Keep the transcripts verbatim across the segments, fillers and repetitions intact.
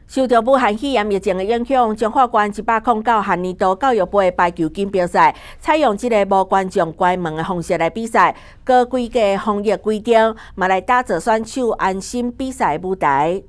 受到武汉肺炎疫情的影响，彰化县一百零九学年度教育杯排球锦标赛采用这个无观众关门的方式来比赛，高规格的防疫规定，嘛来打造选手安心比赛舞台。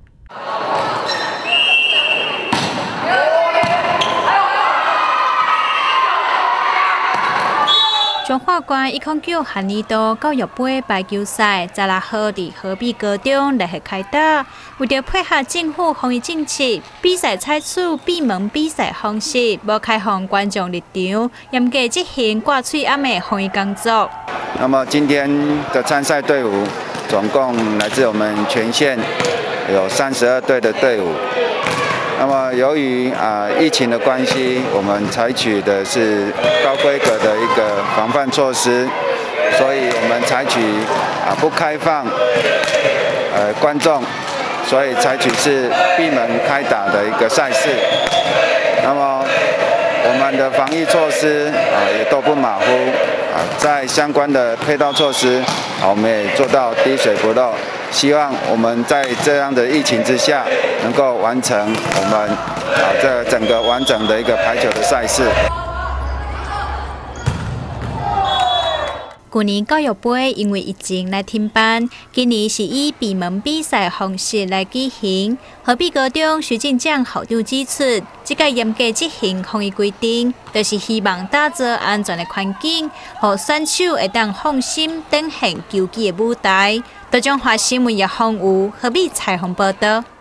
彰化县一零九学年度教育杯排球赛十六号伫河滨高中来合开打，为着配合政府防疫政策，比赛采取闭门比赛方式，无开放观众入场，严格执行挂喙暗的防疫工作。 那么今天的参赛队伍总共来自我们全县有三十二队的队伍。 那么，由于啊、呃、疫情的关系，我们采取的是高规格的一个防范措施，所以我们采取啊、呃、不开放呃观众，所以采取是闭门开打的一个赛事。那么我们的防疫措施啊、呃、也都不马虎啊、呃，在相关的配套措施啊、呃、我们也做到滴水不漏。 希望我们在这样的疫情之下，能够完成我们啊这整个完整的一个排球的赛事。 去年教育杯因为疫情来停办，今年是以闭门比赛方式来举行。河滨高中徐进奖校长指出，这个严格执行防疫规定，就是希望打造安全的环境，让选手会当放心登上球技的舞台。台中华新闻叶phong武河滨采访报道。